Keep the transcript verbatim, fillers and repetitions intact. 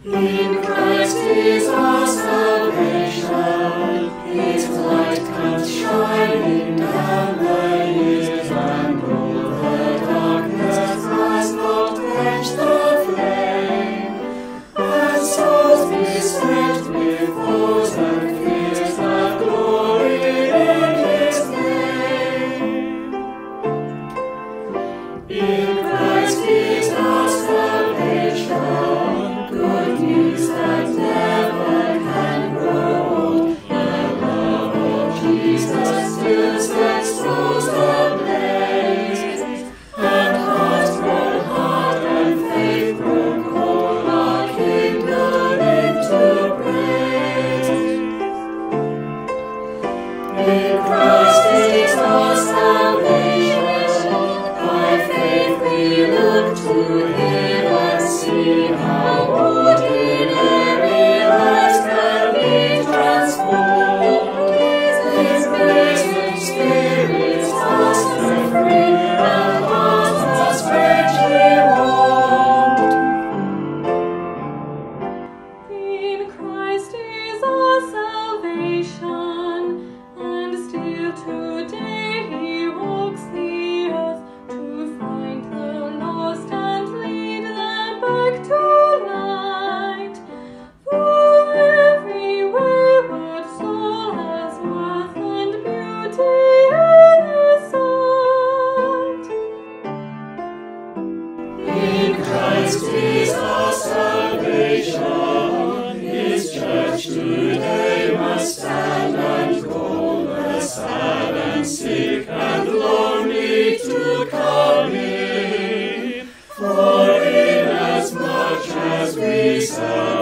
In Christ is our salvation, His light comes shining down the years, and all the darkness has not quenched the flame. And souls beset with foes and fears have glory in His name. In Christ is our salvation, good news that never can grow old. The love of Jesus still sets souls ablaze, and hearts grown hard and faith grown cold are kindled into praise. In Christ is our salvation, by faith we look to Him and see how ordinary lives can be transformed. His blessed spirits are set free, and hearts are strangely warmed. In Christ is our salvation, and still today He walks the earth to find the lost and lead them back to light. For every wayward soul has worth and beauty in His sight. In Christ is our salvation, His church today must stand and call the sad and sick and lonely to come in. For inasmuch as we serve